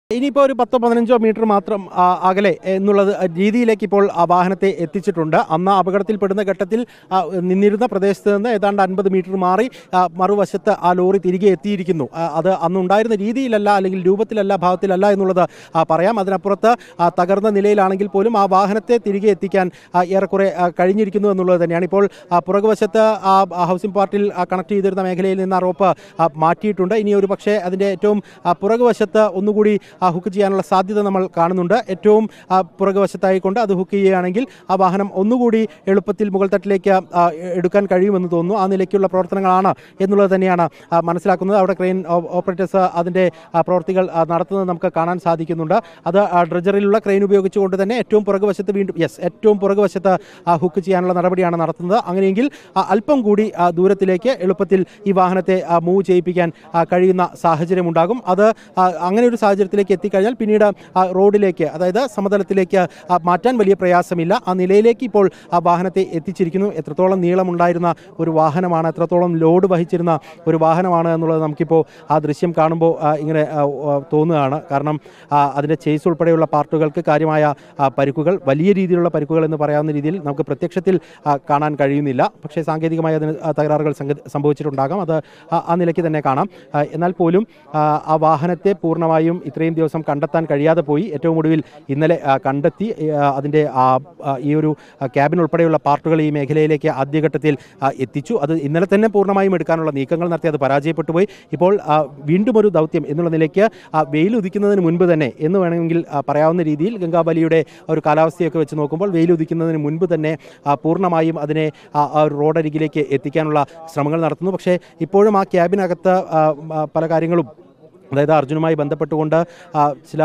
ഇനിയിപ്പോൾ ഒരു 10-15 മീറ്റർ മാത്രം അകലെ എന്നുള്ളത് രീതിയിലേക്ക് ഇപ്പോൾ ആ വാഹനത്തെ എത്തിച്ചിട്ടുണ്ട്. അന്ന് അപകടത്തിൽപ്പെടുന്ന ഘട്ടത്തിൽ നിന്നിരുന്ന പ്രദേശത്ത് നിന്ന് ഏതാണ്ട് 50 മീറ്റർ മാറി മറുവശത്ത് ആ ലോറി തിരികെ എത്തിയിരിക്കുന്നു. അത് അന്നുണ്ടായിരുന്ന രീതിയിലല്ല, അല്ലെങ്കിൽ രൂപത്തിലല്ല, ഭാവത്തിലല്ല എന്നുള്ളത് പറയാം. അതിനപ്പുറത്ത് തകർന്ന നിലയിലാണെങ്കിൽ പോലും ആ വാഹനത്തെ തിരികെ എത്തിക്കാൻ ഏറെക്കുറെ കഴിഞ്ഞിരിക്കുന്നു എന്നുള്ളത് തന്നെയാണ്. ഇപ്പോൾ പുറകുവശത്ത് ഹൗസിംഗ് പാർട്ടിൽ കണക്ട് ചെയ്തിരുന്ന മേഖലയിൽ നിന്ന് ആ റോപ്പ് മാറ്റിയിട്ടുണ്ട്. ഇനി ഒരു പക്ഷേ അതിൻ്റെ ഏറ്റവും പുറകുവശത്ത് ഒന്നുകൂടി ഹുക്ക് ചെയ്യാനുള്ള സാധ്യത നമ്മൾ കാണുന്നുണ്ട്. ഏറ്റവും പുറകുവശത്തായിക്കൊണ്ട് അത് ഹുക്ക് ചെയ്യുകയാണെങ്കിൽ ആ വാഹനം ഒന്നുകൂടി എളുപ്പത്തിൽ മുകൾ തട്ടിലേക്ക് എടുക്കാൻ കഴിയുമെന്ന് തോന്നുന്നു. ആ നിലയ്ക്കുള്ള പ്രവർത്തനങ്ങളാണ് എന്നുള്ളത് തന്നെയാണ് മനസ്സിലാക്കുന്നത്. അവിടെ ക്രെയിൻ ഓപ്പറേറ്റേഴ്സ് അതിൻ്റെ പ്രവൃത്തികൾ നടത്തുന്നത് നമുക്ക് കാണാൻ സാധിക്കുന്നുണ്ട്. അത് ഡ്രജറിലുള്ള ക്രെയിൻ ഉപയോഗിച്ചുകൊണ്ട് തന്നെ ഏറ്റവും പുറകുവശത്ത് ഏറ്റവും പുറകുവശത്ത് ഹുക്ക് ചെയ്യാനുള്ള നടപടിയാണ് നടത്തുന്നത്. അങ്ങനെയെങ്കിൽ അല്പം കൂടി ദൂരത്തിലേക്ക് എളുപ്പത്തിൽ ഈ വാഹനത്തെ മൂവ് ചെയ്യിപ്പിക്കാൻ കഴിയുന്ന സാഹചര്യമുണ്ടാകും. അത് അങ്ങനെ ഒരു സാഹചര്യത്തിലേക്ക് എത്തിക്കഴിഞ്ഞാൽ പിന്നീട് റോഡിലേക്ക്, അതായത് സമതലത്തിലേക്ക് മാറ്റാൻ വലിയ പ്രയാസമില്ല. ആ നിലയിലേക്ക് ഇപ്പോൾ ആ വാഹനത്തെ എത്തിച്ചിരിക്കുന്നു. എത്രത്തോളം നീളമുണ്ടായിരുന്ന ഒരു വാഹനമാണ്, എത്രത്തോളം ലോഡ് വഹിച്ചിരുന്ന ഒരു വാഹനമാണ് എന്നുള്ളത് നമുക്കിപ്പോൾ ആ ദൃശ്യം കാണുമ്പോൾ ഇങ്ങനെ തോന്നുകയാണ്. കാരണം അതിൻ്റെ ചേസ് ഉൾപ്പെടെയുള്ള പാർട്ടുകൾക്ക് കാര്യമായ പരിക്കുകൾ, വലിയ രീതിയിലുള്ള പരിക്കുകൾ എന്ന് പറയാവുന്ന രീതിയിൽ നമുക്ക് പ്രത്യക്ഷത്തിൽ കാണാൻ കഴിയുന്നില്ല. പക്ഷേ സാങ്കേതികമായി അതിന് തകരാറുകൾ സംഭവിച്ചിട്ടുണ്ടാകാം. അത് ആ നിലയ്ക്ക് തന്നെ കാണാം. എന്നാൽ പോലും ആ വാഹനത്തെ പൂർണ്ണമായും ഇത്രയും ദിവസം കണ്ടെത്താൻ കഴിയാതെ പോയി. ഏറ്റവും ഒടുവിൽ ഇന്നലെ കണ്ടെത്തി. അതിൻ്റെ ഈ ഒരു ക്യാബിൻ ഉൾപ്പെടെയുള്ള പാർട്ടുകൾ ഈ മേഖലയിലേക്ക് ആദ്യഘട്ടത്തിൽ എത്തിച്ചു. അത് ഇന്നലെ തന്നെ പൂർണ്ണമായും എടുക്കാനുള്ള നീക്കങ്ങൾ നടത്തി. അത് പരാജയപ്പെട്ടു പോയി. ഇപ്പോൾ വീണ്ടും ഒരു ദൗത്യം എന്നുള്ള നിലയ്ക്ക് വെയിൽ ഉദിക്കുന്നതിന് മുൻപ് തന്നെ എന്ന് വേണമെങ്കിൽ പറയാവുന്ന രീതിയിൽ ഗംഗാബലിയുടെ ഒരു കാലാവസ്ഥയൊക്കെ വെച്ച് നോക്കുമ്പോൾ വെയിൽ ഉദിക്കുന്നതിന് മുൻപ് തന്നെ പൂർണ്ണമായും അതിനെ റോഡരികിലേക്ക് എത്തിക്കാനുള്ള ശ്രമങ്ങൾ നടത്തുന്നു. പക്ഷേ ഇപ്പോഴും ആ ക്യാബിനകത്ത് പല കാര്യങ്ങളും, അതായത് അർജുനുമായി ബന്ധപ്പെട്ടുകൊണ്ട് ചില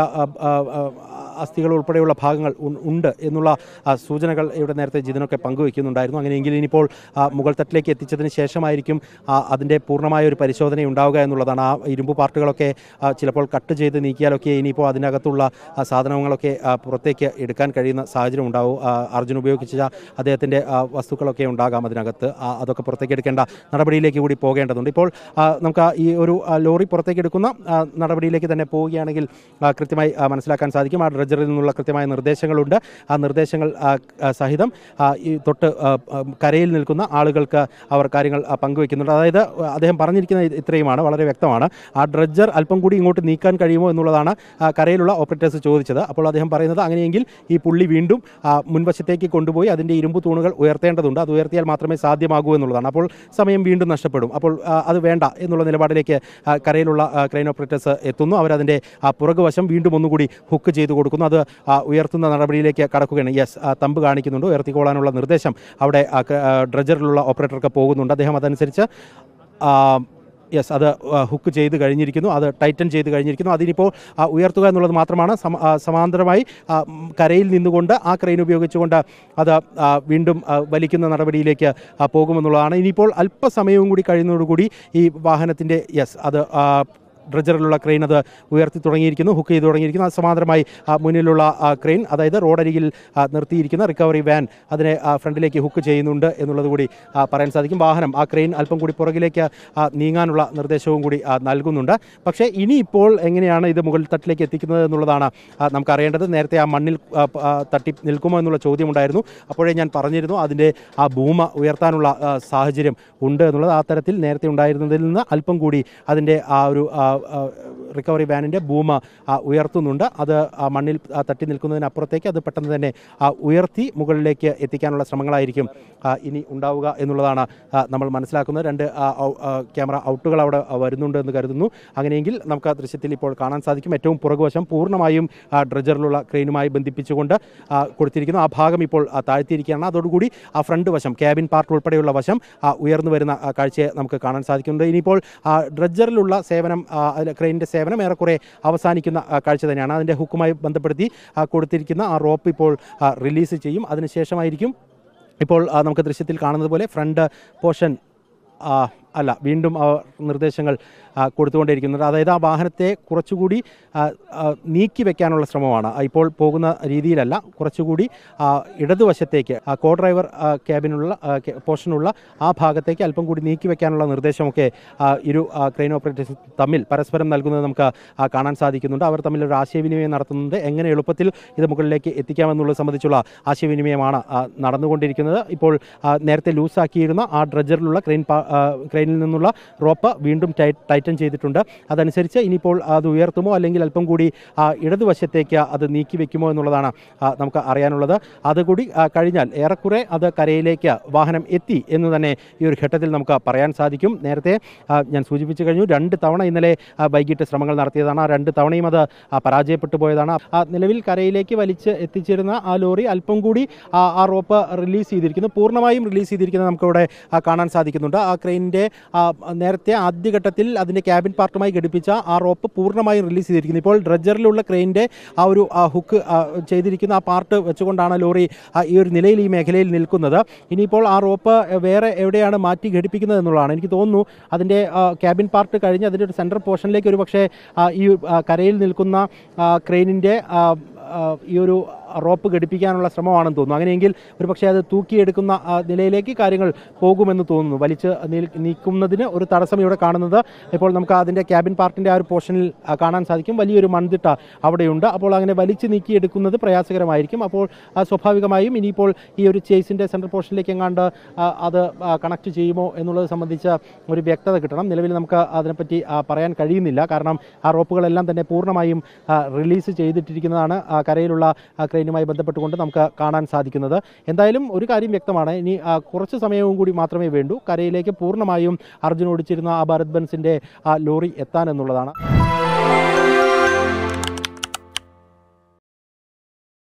അസ്ഥികൾ ഉൾപ്പെടെയുള്ള ഭാഗങ്ങൾ ഉണ്ട് എന്നുള്ള സൂചനകൾ ഇവിടെ നേരത്തെ ജിതിനൊക്കെ പങ്കുവയ്ക്കുന്നുണ്ടായിരുന്നു. അങ്ങനെയെങ്കിൽ ഇനിയിപ്പോൾ മുകൾ തട്ടിലേക്ക് എത്തിച്ചതിന് ശേഷമായിരിക്കും അതിൻ്റെ പൂർണ്ണമായ ഒരു പരിശോധന ഉണ്ടാവുക എന്നുള്ളതാണ്. ആ ഇരുമ്പ് പാർട്ടുകളൊക്കെ ചിലപ്പോൾ കട്ട് ചെയ്ത് നീക്കിയാലൊക്കെ ഇനിയിപ്പോൾ അതിനകത്തുള്ള സാധനങ്ങളൊക്കെ പുറത്തേക്ക് എടുക്കാൻ കഴിയുന്ന സാഹചര്യം ഉണ്ടാവും. അർജുൻ ഉപയോഗിച്ച അദ്ദേഹത്തിൻ്റെ വസ്തുക്കളൊക്കെ ഉണ്ടാകാം അതിനകത്ത്. അതൊക്കെ പുറത്തേക്ക് എടുക്കേണ്ട നടപടിയിലേക്ക് കൂടി പോകേണ്ടതുണ്ട്. ഇപ്പോൾ നമുക്ക് ഈ ഒരു ലോറി പുറത്തേക്ക് എടുക്കുന്ന നടപടിയിലേക്ക് തന്നെ പോവുകയാണെങ്കിൽ കൃത്യമായി മനസ്സിലാക്കാൻ സാധിക്കും. ആ ഡ്രജറിൽ നിന്നുള്ള കൃത്യമായ നിർദ്ദേശങ്ങളുണ്ട്. ആ നിർദ്ദേശങ്ങൾ സഹിതം ഈ തൊട്ട് കരയിൽ നിൽക്കുന്ന ആളുകൾക്ക് അവർ കാര്യങ്ങൾ പങ്കുവയ്ക്കുന്നുണ്ട്. അതായത് അദ്ദേഹം പറഞ്ഞിരിക്കുന്നത് ഇത്രയുമാണ്, വളരെ വ്യക്തമാണ്. ആ ഡ്രജർ അല്പം കൂടി ഇങ്ങോട്ട് നീക്കാൻ കഴിയുമോ എന്നുള്ളതാണ് കരയിലുള്ള ഓപ്പറേറ്റേഴ്സ് ചോദിച്ചത്. അപ്പോൾ അദ്ദേഹം പറയുന്നത് അങ്ങനെയെങ്കിൽ ഈ പുള്ളി വീണ്ടും മുൻവശത്തേക്ക് കൊണ്ടുപോയി അതിൻ്റെ ഇരുമ്പ് തൂണുകൾ ഉയർത്തേണ്ടതുണ്ട്. അത് ഉയർത്തിയാൽ മാത്രമേ സാധ്യമാകൂ എന്നുള്ളതാണ്. അപ്പോൾ സമയം വീണ്ടും നഷ്ടപ്പെടും. അപ്പോൾ അത് വേണ്ട എന്നുള്ള നിലപാടിലേക്ക് കരയിലുള്ള ക്രെയിൻ ഓപ്പറേറ്റേഴ്സ് എത്തുന്നു. അവരതിൻ്റെ പുറകുവശം വീണ്ടും ഒന്നുകൂടി ഹുക്ക് ചെയ്ത് കൊടുക്കുന്നു. അത് ഉയർത്തുന്ന നടപടിയിലേക്ക് കടക്കുകയാണ്. തമ്പ് കാണിക്കുന്നുണ്ട്. ഉയർത്തിക്കൊള്ളാനുള്ള നിർദ്ദേശം അവിടെ ഡ്രജറിലുള്ള ഓപ്പറേറ്റർക്ക് പോകുന്നുണ്ട്. അദ്ദേഹം അതനുസരിച്ച് അത് ഹുക്ക് ചെയ്ത് കഴിഞ്ഞിരിക്കുന്നു. അത് ടൈറ്റൻ ചെയ്ത് കഴിഞ്ഞിരിക്കുന്നു. അതിനിപ്പോൾ ഉയർത്തുക എന്നുള്ളത് മാത്രമാണ്. സമാന്തരമായി കരയിൽ നിന്നുകൊണ്ട് ആ ക്രെയിൻ ഉപയോഗിച്ചുകൊണ്ട് അത് വീണ്ടും വലിക്കുന്ന നടപടിയിലേക്ക് പോകുമെന്നുള്ളതാണ്. ഇനിയിപ്പോൾ അല്പസമയവും കൂടി കഴിയുന്നതോടുകൂടി ഈ വാഹനത്തിൻ്റെ അത് ഡ്രജറിലുള്ള ക്രെയിൻ അത് ഉയർത്തി തുടങ്ങിയിരിക്കുന്നു, ഹുക്ക് ചെയ്ത് തുടങ്ങിയിരിക്കുന്നു. അത് സമാന്തരമായി മുന്നിലുള്ള ക്രെയിൻ, അതായത് റോഡരികിൽ നിർത്തിയിരിക്കുന്ന റിക്കവറി വാൻ, അതിനെ ഫ്രണ്ടിലേക്ക് ഹുക്ക് ചെയ്യുന്നുണ്ട് എന്നുള്ളത് കൂടി പറയാൻ സാധിക്കും. വാഹനം, ആ ക്രെയിൻ അല്പം കൂടി പുറകിലേക്ക് നീങ്ങാനുള്ള നിർദ്ദേശവും കൂടി നൽകുന്നുണ്ട്. പക്ഷേ ഇനിയിപ്പോൾ എങ്ങനെയാണ് ഇത് മുകൾ തട്ടിലേക്ക് എത്തിക്കുന്നത് എന്നുള്ളതാണ് നമുക്കറിയേണ്ടത്. നേരത്തെ ആ മണ്ണിൽ തട്ടി നിൽക്കുമോ എന്നുള്ള ചോദ്യമുണ്ടായിരുന്നു. അപ്പോഴേ ഞാൻ പറഞ്ഞിരുന്നു അതിൻ്റെ ആ ഭൂമ ഉയർത്താനുള്ള സാഹചര്യം ഉണ്ട് എന്നുള്ളത്. ആ തരത്തിൽ നേരത്തെ ഉണ്ടായിരുന്നതിൽ നിന്ന് അല്പം കൂടി അതിൻ്റെ ആ ഒരു റിക്കവറി വാനിൻ്റെ ഭൂമ ഉയർത്തുന്നുണ്ട്. അത് മണ്ണിൽ തട്ടി നിൽക്കുന്നതിനപ്പുറത്തേക്ക് അത് പെട്ടെന്ന് തന്നെ ഉയർത്തി മുകളിലേക്ക് എത്തിക്കാനുള്ള ശ്രമങ്ങളായിരിക്കും ഇനി ഉണ്ടാവുക എന്നുള്ളതാണ് നമ്മൾ മനസ്സിലാക്കുന്നത്. 2 ക്യാമറ ഔട്ടുകൾ അവിടെ വരുന്നുണ്ട് എന്ന് കരുതുന്നു. അങ്ങനെയെങ്കിൽ നമുക്ക് ആ ദൃശ്യത്തിൽ ഇപ്പോൾ കാണാൻ സാധിക്കും. ഏറ്റവും പുറകുവശം പൂർണ്ണമായും ഡ്രജറിലുള്ള ക്രെയിനുമായി ബന്ധിപ്പിച്ചുകൊണ്ട് കൊടുത്തിരിക്കുന്നു. ആ ഭാഗം ഇപ്പോൾ താഴ്ത്തിയിരിക്കുകയാണ്. അതോടുകൂടി ആ ഫ്രണ്ട് വശം, ക്യാബിൻ പാർട്ട് ഉൾപ്പെടെയുള്ള വശം ഉയർന്നു വരുന്ന കാഴ്ചയെ നമുക്ക് കാണാൻ സാധിക്കുന്നുണ്ട്. ഇനിയിപ്പോൾ ഡ്രജറിലുള്ള സേവനം, ക്രെയിനിൻ്റെ സേവനം ഏറെക്കുറെ അവസാനിക്കുന്ന കാഴ്ച തന്നെയാണ്. അതിൻ്റെ ഹുക്കുമായി ബന്ധപ്പെടുത്തി കൊടുത്തിരിക്കുന്ന ആ റോപ്പ് ഇപ്പോൾ റിലീസ് ചെയ്യും. അതിനുശേഷമായിരിക്കും ഇപ്പോൾ നമുക്ക് ദൃശ്യത്തിൽ കാണുന്നത് പോലെ ഫ്രണ്ട് പോർഷൻ അല്ല, വീണ്ടും നിർദ്ദേശങ്ങൾ കൊടുത്തുകൊണ്ടേയിരിക്കുന്നുണ്ട്. അതായത് ആ വാഹനത്തെ കുറച്ചുകൂടി നീക്കി വെക്കാനുള്ള ശ്രമമാണ്. ഇപ്പോൾ പോകുന്ന രീതിയിലല്ല, കുറച്ചുകൂടി ഇടതുവശത്തേക്ക് കോ ഡ്രൈവർ ക്യാബിനുള്ള പോർഷനുള്ള ആ ഭാഗത്തേക്ക് അല്പം കൂടി നീക്കി വെക്കാനുള്ള നിർദ്ദേശമൊക്കെ ഇരു ക്രെയിൻ ഓപ്പറേറ്റേഴ്സ് തമ്മിൽ പരസ്പരം നൽകുന്നത് നമുക്ക് കാണാൻ സാധിക്കുന്നുണ്ട്. അവർ തമ്മിൽ ഒരു ആശയവിനിമയം നടത്തുന്നുണ്ട്. എങ്ങനെ എളുപ്പത്തിൽ ഇത് മുകളിലേക്ക് എത്തിക്കാമെന്നുള്ളത് സംബന്ധിച്ചുള്ള ആശയവിനിമയമാണ് നടന്നുകൊണ്ടിരിക്കുന്നത്. ഇപ്പോൾ നേരത്തെ ലൂസാക്കിയിരുന്ന ആ ഡ്രഡ്ജറിലുള്ള ക്രെയിനിൽ നിന്നുള്ള റോപ്പ് വീണ്ടും ടൈറ്റൻ ചെയ്തിട്ടുണ്ട്. അതനുസരിച്ച് ഇനിയിപ്പോൾ അത് ഉയർത്തുമോ അല്ലെങ്കിൽ അല്പം കൂടി ഇടതുവശത്തേക്ക് അത് നീക്കി വെക്കുമോ എന്നുള്ളതാണ് നമുക്ക് അറിയാനുള്ളത്. അതുകൂടി കഴിഞ്ഞാൽ ഏറെക്കുറെ അത് കരയിലേക്ക് വാഹനം എത്തി എന്ന് തന്നെ ഈ ഒരു ഘട്ടത്തിൽ നമുക്ക് പറയാൻ സാധിക്കും. നേരത്തെ ഞാൻ സൂചിപ്പിച്ചു കഴിഞ്ഞു, 2 തവണ ഇന്നലെ വൈകിട്ട് ശ്രമങ്ങൾ നടത്തിയതാണ്. ആ 2 തവണയും അത് പരാജയപ്പെട്ടു പോയതാണ്. നിലവിൽ കരയിലേക്ക് വലിച്ച് എത്തിച്ചിരുന്ന ആ ലോറി അല്പം കൂടി ആ റോപ്പ് റിലീസ് ചെയ്തിരിക്കുന്നു. പൂർണ്ണമായും റിലീസ് ചെയ്തിരിക്കുന്നത് നമുക്കിവിടെ കാണാൻ സാധിക്കുന്നുണ്ട്. ആ ക്രെയിനിൻ്റെ നേരത്തെ ആദ്യഘട്ടത്തിൽ അതിൻ്റെ ക്യാബിൻ പാർട്ടുമായി ഘടിപ്പിച്ച ആ റോപ്പ് പൂർണ്ണമായും റിലീസ് ചെയ്തിരിക്കുന്നു. ഇപ്പോൾ ഡ്രഡ്ജറിലുള്ള ക്രെയിനിൻ്റെ ആ ഒരു ഹുക്ക് ചെയ്തിരിക്കുന്ന ആ പാർട്ട് വെച്ചുകൊണ്ടാണ് ലോറി ഈ ഒരു നിലയിൽ ഈ മേഖലയിൽ നിൽക്കുന്നത്. ഇനിയിപ്പോൾ ആ റോപ്പ് വേറെ എവിടെയാണ് മാറ്റി ഘടിപ്പിക്കുന്നത് എന്നുള്ളതാണ്. എനിക്ക് തോന്നുന്നു അതിൻ്റെ ക്യാബിൻ പാർട്ട് കഴിഞ്ഞ് അതിൻ്റെ ഒരു സെൻട്രൽ പോർഷനിലേക്ക് ഒരു പക്ഷേ ഈ കരയിൽ നിൽക്കുന്ന ക്രെയിനിൻ്റെ ഈ ഒരു റോപ്പ് ഘടിപ്പിക്കാനുള്ള ശ്രമമാണെന്ന് തോന്നുന്നു. അങ്ങനെയെങ്കിൽ ഒരുപക്ഷെ അത് തൂക്കിയെടുക്കുന്ന നിലയിലേക്ക് കാര്യങ്ങൾ പോകുമെന്ന് തോന്നുന്നു. വലിച്ച് നീക്കുന്നതിന് ഒരു തടസ്സം ഇവിടെ കാണുന്നത് ഇപ്പോൾ നമുക്ക് അതിൻ്റെ ക്യാബിൻ പാർട്ടിൻ്റെ ആ ഒരു പോർഷനിൽ കാണാൻ സാധിക്കും. വലിയൊരു മൺതിട്ട അവിടെയുണ്ട്. അപ്പോൾ അങ്ങനെ വലിച്ച് നീക്കിയെടുക്കുന്നത് പ്രയാസകരമായിരിക്കും. അപ്പോൾ സ്വാഭാവികമായും ഇനിയിപ്പോൾ ഈ ഒരു ചേസിൻ്റെ സെൻട്രൽ പോർഷനിലേക്ക് എങ്ങാണ്ട് അത് കണക്ട് ചെയ്യുമോ എന്നുള്ളത് സംബന്ധിച്ച ഒരു വ്യക്തത കിട്ടണം. നിലവിൽ നമുക്ക് അതിനെപ്പറ്റി പറയാൻ കഴിയുന്നില്ല. കാരണം ആ റോപ്പുകളെല്ലാം തന്നെ പൂർണ്ണമായും റിലീസ് ചെയ്തിട്ടിരിക്കുന്നതാണ് കരയിലുള്ള ക്രെയിനുമായി ബന്ധപ്പെട്ടുകൊണ്ട് നമുക്ക് കാണാൻ സാധിക്കുന്നത്. എന്തായാലും ഒരു കാര്യം വ്യക്തമാണ്, ഇനി കുറച്ച് സമയവും കൂടി മാത്രമേ വേണ്ടൂ കരയിലേക്ക് പൂർണ്ണമായും അർജുൻ ഓടിച്ചിരുന്ന ആ ഭാരത് ബെൻസിൻ്റെ ലോറി എത്താൻ എന്നുള്ളതാണ്.